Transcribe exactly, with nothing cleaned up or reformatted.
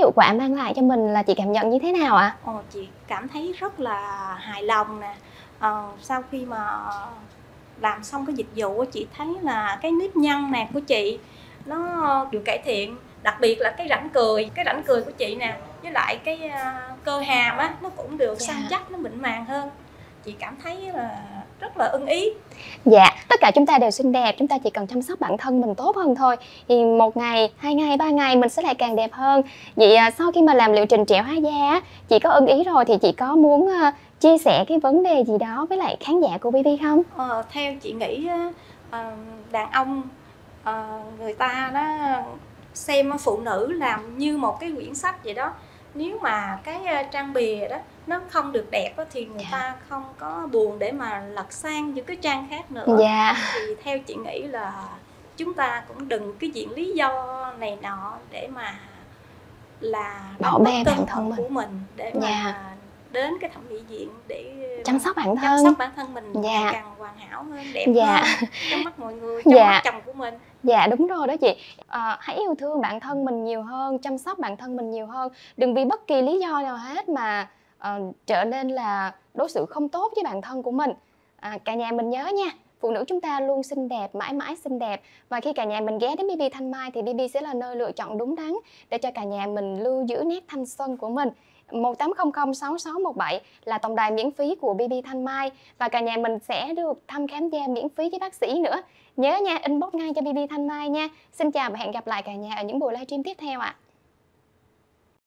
hiệu quả mang lại cho mình là chị cảm nhận như thế nào ạ? Ồ, chị cảm thấy rất là hài lòng nè. Ờ, sau khi mà làm xong cái dịch vụ chị thấy là cái nếp nhăn nè của chị nó được cải thiện, đặc biệt là cái rãnh cười, cái rãnh cười của chị nè, với lại cái uh, cơ hàm á nó cũng được săn Dạ. chắc, nó mịn màng hơn. Chị cảm thấy là rất là ưng ý. Dạ, tất cả chúng ta đều xinh đẹp, chúng ta chỉ cần chăm sóc bản thân mình tốt hơn thôi. Thì một ngày, hai ngày, ba ngày mình sẽ lại càng đẹp hơn. Vậy à, sau khi mà làm liệu trình trẻo hóa da á, chị có ưng ý rồi thì chị có muốn uh, chia sẻ cái vấn đề gì đó với lại khán giả của bê bê không? Ờ, theo chị nghĩ uh, đàn ông uh, người ta đó xem phụ nữ làm như một cái quyển sách vậy đó. Nếu mà cái trang bìa đó nó không được đẹp đó, thì người Dạ. ta không có buồn để mà lật sang những cái trang khác nữa. Dạ. Thì theo chị nghĩ là chúng ta cũng đừng cái diện lý do này nọ để mà là bỏ bê bản thân mình của mình để mà dạ. đến cái thẩm mỹ viện để chăm sóc bản thân, chăm sóc bản thân mình dạ. ngày càng hoàn hảo hơn, đẹp dạ. hơn trong mắt mọi người, trong dạ. mắt chồng của mình. Dạ đúng rồi đó chị. À, hãy yêu thương bản thân mình nhiều hơn, chăm sóc bản thân mình nhiều hơn. Đừng vì bất kỳ lý do nào hết mà uh, trở nên là đối xử không tốt với bản thân của mình. À, cả nhà mình nhớ nha, phụ nữ chúng ta luôn xinh đẹp, mãi mãi xinh đẹp. Và khi cả nhà mình ghé đến bê bê Thanh Mai thì bê bê sẽ là nơi lựa chọn đúng đắn để cho cả nhà mình lưu giữ nét thanh xuân của mình. Một tám không không sáu sáu một bảy là tổng đài miễn phí của bê bê Thanh Mai. Và cả nhà mình sẽ được thăm khám da miễn phí với bác sĩ nữa. Nhớ nha, inbox ngay cho bê bê Thanh Mai nha. Xin chào và hẹn gặp lại cả nhà ở những buổi livestream tiếp theo ạ.